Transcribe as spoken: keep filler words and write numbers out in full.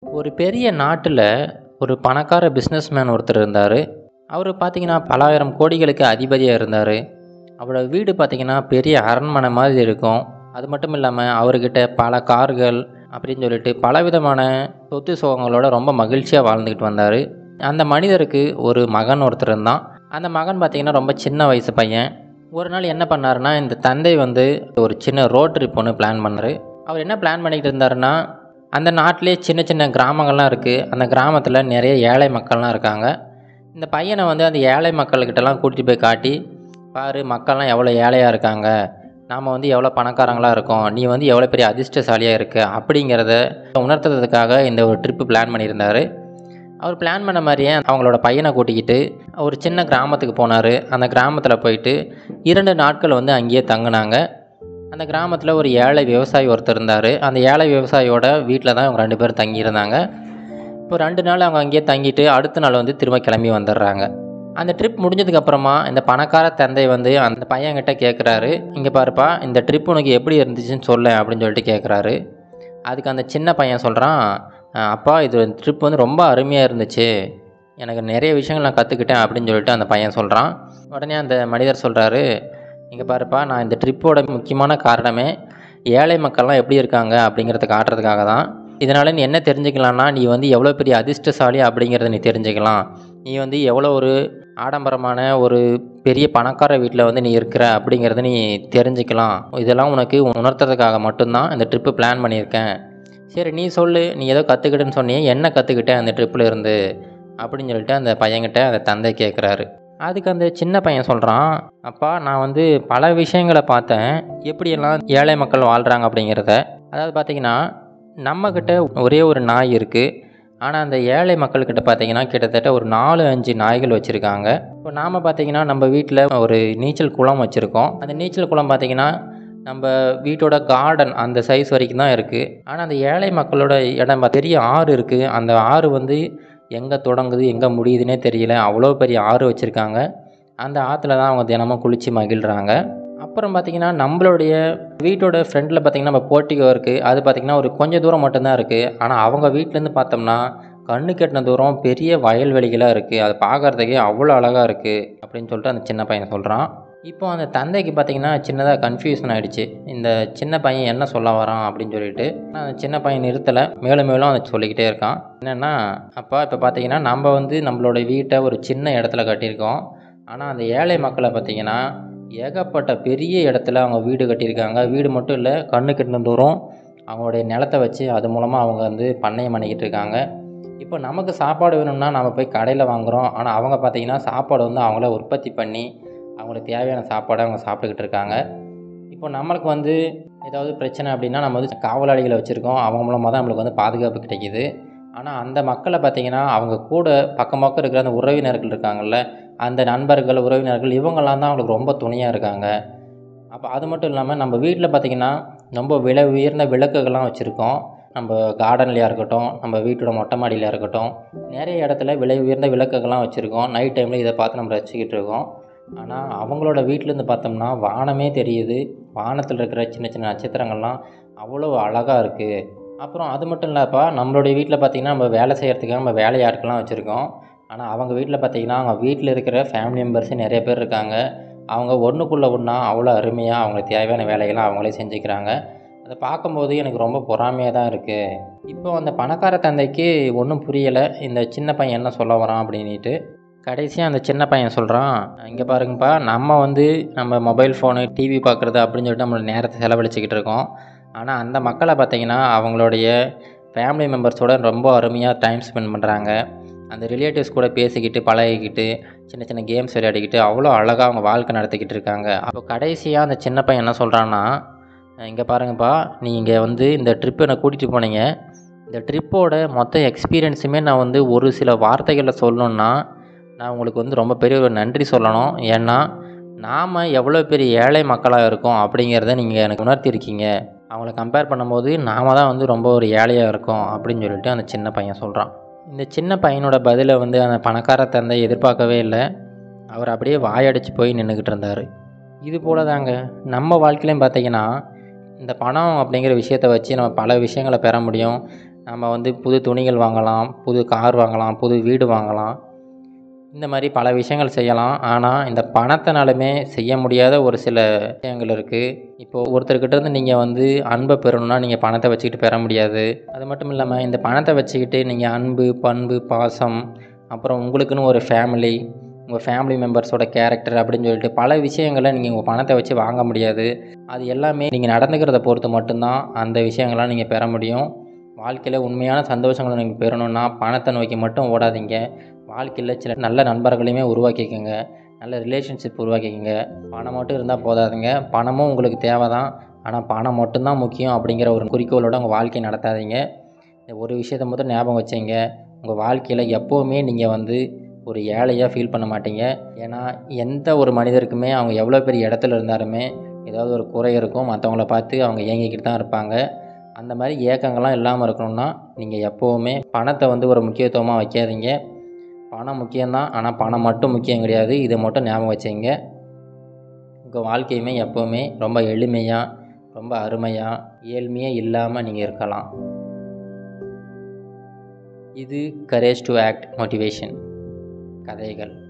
ஒரு பெரிய நாட்டில் ஒரு பணக்கார பிஸ்னஸ்மேன் ஒருத்தர் இருந்தார். அவர் பார்த்தீங்கன்னா பலாயிரம் கோடிகளுக்கு அதிபதியாக இருந்தார். அவரோட வீடு பார்த்தீங்கன்னா பெரிய அரண்மனை மாதிரி இருக்கும். அது மட்டும் இல்லாமல் அவர்கிட்ட பல கார்கள் அப்படின்னு சொல்லிட்டு பலவிதமான சொத்து சுகங்களோட ரொம்ப மகிழ்ச்சியாக வாழ்ந்துக்கிட்டு வந்தார். அந்த மனிதருக்கு ஒரு மகன் ஒருத்தர் இருந்தான். அந்த மகன் பார்த்தீங்கன்னா ரொம்ப சின்ன வயசு பையன். ஒரு நாள் என்ன பண்ணாருன்னா, இந்த தந்தை வந்து ஒரு சின்ன ரோட் ட்ரிப் ஒன்று பிளான் பண்ணார். அவர் என்ன பிளான் பண்ணிக்கிட்டு இருந்தாருன்னா, அந்த நாட்டிலே சின்ன சின்ன கிராமங்கள்லாம் இருக்குது. அந்த கிராமத்தில் நிறைய ஏழை மக்கள்லாம் இருக்காங்க. இந்த பையனை வந்து அந்த ஏழை மக்கள்கிட்டலாம் கூட்டிகிட்டு போய் காட்டி, பாரு மக்கள்லாம் எவ்வளோ ஏழையாக இருக்காங்க, நாம் வந்து எவ்வளோ பணக்காரங்களாக இருக்கோம், நீ வந்து எவ்வளோ பெரிய அதிர்ஷ்டசாலியாக இருக்க அப்படிங்கிறத உணர்த்துறதுக்காக இந்த ஒரு ட்ரிப்பு பிளான் பண்ணியிருந்தார். அவர் பிளான் பண்ண மாதிரியே அவங்களோட பையனை கூட்டிக்கிட்டு ஒரு சின்ன கிராமத்துக்கு போனார். அந்த கிராமத்தில் போயிட்டு இரண்டு நாட்கள் வந்து அங்கேயே தங்கினாங்க. அந்த கிராமத்தில் ஒரு ஏழை விவசாயி ஒருத்தர் இருந்தார். அந்த ஏழை விவசாயியோட வீட்டில் தான் இவங்க ரெண்டு பேரும் தங்கியிருந்தாங்க. இப்போ ரெண்டு நாள் அவங்க அங்கேயே தங்கிட்டு அடுத்த நாள் வந்து திரும்ப கிளம்பி வந்துடுறாங்க. அந்த ட்ரிப் முடிஞ்சதுக்கப்புறமா இந்த பணக்கார தந்தை வந்து அந்த பையன்கிட்ட கேட்குறாரு, இங்கே பாருப்பா, இந்த ட்ரிப் உனக்கு எப்படி இருந்துச்சுன்னு சொல்ல அப்படின்னு சொல்லிட்டு கேட்குறாரு. அதுக்கு அந்த சின்ன பையன் சொல்கிறான், அப்பா இது ட்ரிப் வந்து ரொம்ப அருமையாக இருந்துச்சு, எனக்கு நிறைய விஷயங்கள் நான் கற்றுக்கிட்டேன் அப்படின்னு சொல்லிட்டு அந்த பையன் சொல்கிறான். உடனே அந்த மனிதர் சொல்கிறாரு, இங்கே பாருப்பா, நான் இந்த ட்ரிப்போட முக்கியமான காரணமே ஏழை மக்கள்லாம் எப்படி இருக்காங்க அப்படிங்கிறத காட்டுறதுக்காக தான். இதனால் நீ என்ன தெரிஞ்சுக்கலான்னா, நீ வந்து எவ்வளோ பெரிய அதிர்ஷ்டசாலி அப்படிங்கிறத நீ தெரிஞ்சுக்கலாம். நீ வந்து எவ்வளோ ஒரு ஆடம்பரமான ஒரு பெரிய பணக்கார வீட்டில் வந்து நீ இருக்கிற அப்படிங்கிறத நீ தெரிஞ்சுக்கலாம். இதெல்லாம் உனக்கு உணர்த்துறதுக்காக மட்டும்தான் இந்த ட்ரிப்பு பிளான் பண்ணியிருக்கேன். சரி நீ சொல்லு, நீ ஏதோ கற்றுக்கிட்டேன்னு சொன்னியே, என்ன கற்றுக்கிட்டேன் அந்த ட்ரிப்பில் இருந்து அப்படின்னு சொல்லிட்டு அந்த பையன்கிட்ட அந்த தந்தை கேட்குறாரு. அதுக்கு அந்த சின்ன பையன் சொல்கிறான், அப்பா நான் வந்து பல விஷயங்களை பார்த்தேன், எப்படியெல்லாம் ஏழை மக்கள் வாழ்கிறாங்க அப்படிங்கிறத. அதாவது பார்த்திங்கன்னா, நம்மக்கிட்ட ஒரே ஒரு நாய் இருக்குது. ஆனால் அந்த ஏழை மக்கள்கிட்ட பார்த்திங்கன்னா கிட்டத்தட்ட ஒரு நாலு அஞ்சு நாய்கள் வச்சுருக்காங்க. இப்போ நாம் பார்த்திங்கன்னா நம்ம வீட்டில் ஒரு நீச்சல் குளம் வச்சுருக்கோம். அந்த நீச்சல் குளம் பார்த்திங்கன்னா நம்ம வீட்டோட கார்டன் அந்த சைஸ் வரைக்கும் தான் இருக்குது. ஆனால் அந்த ஏழை மக்களோட இடம் பெரிய ஆறு இருக்குது. அந்த ஆறு வந்து எங்கே தொடங்குது எங்கே முடியுதுன்னே தெரியல, அவ்வளோ பெரிய ஆறு வச்சுருக்காங்க. அந்த ஆற்றுல தான் அவங்க தினமும் குளித்து மகிழ்கிறாங்க. அப்புறம் பார்த்திங்கன்னா நம்மளுடைய வீட்டோட ஃப்ரெண்டில் பார்த்திங்கன்னா நம்ம போர்ட்டிகோ இருக்குது. அது பார்த்திங்கன்னா ஒரு கொஞ்சம் தூரம் மட்டும்தான் இருக்குது. ஆனால் அவங்க வீட்டிலேருந்து பார்த்தோம்னா கண்ணு கெட்டின தூரம் பெரிய வயல்வெளிகளாக இருக்குது. அது பார்க்குறதுக்கே அவ்வளோ அழகாக இருக்குது அப்படின்னு சொல்லிட்டு அந்த சின்ன பையன் சொல்கிறான். இப்போ அந்த தந்தைக்கு பார்த்திங்கன்னா சின்னதாக கன்ஃபியூஷன் ஆகிடுச்சு, இந்த சின்ன பையன் என்ன சொல்ல வரான் அப்படின்னு சொல்லிட்டு. ஆனால் அந்த சின்ன பையன் நிறுத்தலை, மேலும் மேலும் அதை சொல்லிக்கிட்டே இருக்கான். என்னென்னா, அப்பா இப்போ பார்த்திங்கன்னா நம்ம வந்து நம்மளோட வீட்டை ஒரு சின்ன இடத்துல கட்டியிருக்கோம். ஆனால் அந்த ஏழை மக்களை பார்த்திங்கன்னா ஏகப்பட்ட பெரிய இடத்துல அவங்க வீடு கட்டியிருக்காங்க. வீடு மட்டும் இல்லை, கண்ணு கெட்டின தூரம் அவங்களுடைய நிலத்தை வச்சு அது மூலமாக அவங்க வந்து பண்ணையம் பண்ணிக்கிட்டு இருக்காங்க. இப்போ நமக்கு சாப்பாடு வேணும்னா நம்ம போய் கடையில் வாங்குகிறோம். ஆனால் அவங்க பார்த்திங்கன்னா சாப்பாடு வந்து அவங்கள உற்பத்தி பண்ணி அவங்களுக்கு தேவையான சாப்பாடை அவங்க சாப்பிட்டுக்கிட்டு இருக்காங்க. இப்போ நம்மளுக்கு வந்து ஏதாவது பிரச்சனை அப்படின்னா நம்ம வந்து காவலாளிகளை வச்சுருக்கோம், அவங்க மூலமாக தான் நம்மளுக்கு வந்து பாதுகாப்பு கிடைக்கிது. ஆனால் அந்த மக்களை பார்த்திங்கன்னா அவங்க கூட பக்கம் பக்கம் இருக்கிற அந்த உறவினர்கள் இருக்காங்கள்ல, அந்த நண்பர்கள் உறவினர்கள் இவங்கெல்லாம் தான் அவங்களுக்கு ரொம்ப துணையாக இருக்காங்க. அப்போ அது மட்டும் இல்லாமல் நம்ம வீட்டில் பார்த்திங்கன்னா ரொம்ப விலை உயர்ந்த விளக்குகள்லாம் வச்சுருக்கோம். நம்ம கார்டன்லையாக இருக்கட்டும், நம்ம வீட்டோட மொட்டை மாடியிலையாக இருக்கட்டும், நிறைய இடத்துல விலை உயர்ந்த விளக்குகள்லாம் வச்சுருக்கோம். நைட் டைமில் இதை பார்த்து நம்ம ரசிச்சுக்கிட்டு இருக்கோம். ஆனால் அவங்களோட வீட்டிலேருந்து பார்த்தோம்னா வானமே தெரியுது. வானத்தில் இருக்கிற சின்ன சின்ன நட்சத்திரங்கள்லாம் அவ்வளோ அழகாக இருக்குது. அப்புறம் அது மட்டும் இல்லைப்பா, நம்மளுடைய வீட்டில் பார்த்திங்கன்னா நம்ம வேலை செய்கிறதுக்காக நம்ம வேலையாட்கள்லாம் வச்சுருக்கோம். ஆனால் அவங்க வீட்டில் பார்த்திங்கன்னா அவங்க வீட்டில் இருக்கிற ஃபேமிலி மெம்பர்ஸே நிறைய பேர் இருக்காங்க. அவங்க ஒன்றுக்குள்ளே ஒன்றா அவ்வளோ அருமையாக அவங்களுக்கு தேவையான வேலைகள்லாம் அவங்களே செஞ்சுக்கிறாங்க. அதை பார்க்கும்போது எனக்கு ரொம்ப பொறாமையாக தான் இருக்குது. இப்போ அந்த பணக்கார தந்தைக்கு ஒன்றும் புரியலை, இந்த சின்ன பையன் என்ன சொல்ல வரான் அப்படின்ட்டு. கடைசியாக அந்த சின்ன பையன் சொல்கிறான், இங்கே பாருங்கப்பா, நம்ம வந்து நம்ம மொபைல் ஃபோனு டிவி பார்க்குறது அப்படின்னு சொல்லிட்டு நம்மளோட நேரத்தை செலவழிச்சிக்கிட்டு இருக்கோம். ஆனால் அந்த மக்களை பார்த்திங்கன்னா அவங்களுடைய ஃபேமிலி மெம்பர்ஸோட ரொம்ப அருமையாக டைம் ஸ்பெண்ட் பண்ணுறாங்க. அந்த ரிலேட்டிவ்ஸ் கூட பேசிக்கிட்டு பழகிக்கிட்டு சின்ன சின்ன கேம்ஸ் விளையாடிக்கிட்டு அவ்வளோ அழகாக அவங்க வாழ்க்கை நடத்திக்கிட்டு இருக்காங்க. அப்போ கடைசியாக அந்த சின்ன பையன் என்ன சொல்கிறான்னா, இங்கே பாருங்கப்பா, நீங்கள் வந்து இந்த ட்ரிப்பை என்னை கூட்டிகிட்டு போனீங்க. இந்த ட்ரிப்போட மொத்த எக்ஸ்பீரியன்ஸுமே நான் வந்து ஒரு சில வார்த்தைகளில் சொல்லணுன்னா நான் உங்களுக்கு வந்து ரொம்ப பெரிய ஒரு நன்றி சொல்லணும். ஏன்னா நாம் எவ்வளோ பெரிய ஏழை மக்களாக இருக்கோம் அப்படிங்கிறத நீங்கள் எனக்கு உணர்த்தியிருக்கீங்க. அவங்கள கம்பேர் பண்ணும்போது நாம் தான் வந்து ரொம்ப ஒரு ஏழையாக இருக்கோம் அப்படின்னு சொல்லிட்டு அந்த சின்ன பையன் சொல்கிறான். இந்த சின்ன பையனோட பதிலை வந்து அந்த பணக்கார தந்தை எதிர்பார்க்கவே இல்லை. அவர் அப்படியே வாயடிச்சு போய் நின்றுக்கிட்டு இருந்தார். இது போல தாங்க நம்ம வாழ்க்கையிலையும் பார்த்திங்கன்னா இந்த பணம் அப்படிங்கிற விஷயத்தை வச்சு நம்ம பல விஷயங்களை பெற முடியும். நம்ம வந்து புது துணிகள் வாங்கலாம், புது கார் வாங்கலாம், புது வீடு வாங்கலாம். இந்த மாதிரி பல விஷயங்கள் செய்யலாம். ஆனால் இந்த பணத்தினாலுமே செய்ய முடியாத ஒரு சில விஷயங்கள் இருக்குது. இப்போது ஒருத்தர்கிட்ட இருந்து நீங்கள் வந்து அன்பை பெறணும்னா நீங்கள் பணத்தை வச்சுக்கிட்டு பெற முடியாது. அது மட்டும் இல்லாமல் இந்த பணத்தை வச்சுக்கிட்டு நீங்கள் அன்பு, பண்பு, பாசம், அப்புறம் உங்களுக்குன்னு ஒரு ஃபேமிலி, உங்கள் ஃபேமிலி மெம்பர்ஸோட கேரக்டர் அப்படின்னு சொல்லிட்டு பல விஷயங்களை நீங்கள் உங்கள் பணத்தை வச்சு வாங்க முடியாது. அது எல்லாமே நீங்கள் நடந்துக்கிறத பொறுத்து மட்டும்தான் அந்த விஷயங்கள்லாம் நீங்கள் பெற முடியும். வாழ்க்கையில் உண்மையான சந்தோஷங்களை நீங்கள் பெறணுன்னா பணத்தை நோக்கி மட்டும் ஓடாதீங்க. வாழ்க்கையில் சில நல்ல நண்பர்களையுமே உருவாக்கிக்கோங்க, நல்ல ரிலேஷன்ஷிப் உருவாக்கிக்கோங்க. பணம் மட்டும் இருந்தால் போதாதுங்க. பணமும் உங்களுக்கு தேவை தான். ஆனால் பணம் மட்டும்தான் முக்கியம் அப்படிங்கிற ஒரு குறிக்கோளோடு உங்கள் வாழ்க்கையை நடத்தாதீங்க. இந்த ஒரு விஷயத்தை மட்டும் ஞாபகம் வச்சுங்க. உங்கள் வாழ்க்கையில் எப்போவுமே நீங்கள் வந்து ஒரு ஏழையாக ஃபீல் பண்ண மாட்டீங்க. ஏன்னா எந்த ஒரு மனிதருக்குமே அவங்க எவ்வளோ பெரிய இடத்துல இருந்தாலுமே ஏதாவது ஒரு குறை இருக்கும். மற்றவங்கள பார்த்து அவங்க ஏங்கிக்கிட்டு தான் இருப்பாங்க. அந்த மாதிரி ஏக்கங்கள்லாம் இல்லாமல் இருக்கணும்னா நீங்கள் எப்போவுமே பணத்தை வந்து ஒரு முக்கியத்துவமாக வைக்காதீங்க. பணம் முக்கியம்தான், ஆனால் பணம் மட்டும் முக்கியம் கிடையாது. இதை மட்டும் ஞாபகம் வச்சுங்க. உங்கள் வாழ்க்கையுமே எப்போவுமே ரொம்ப எளிமையாக, ரொம்ப அருமையாக, ஏழ்மையே இல்லாமல் நீங்கள் இருக்கலாம். இது கரேஜ் டு ஆக்ட் மோட்டிவேஷன் கதைகள்.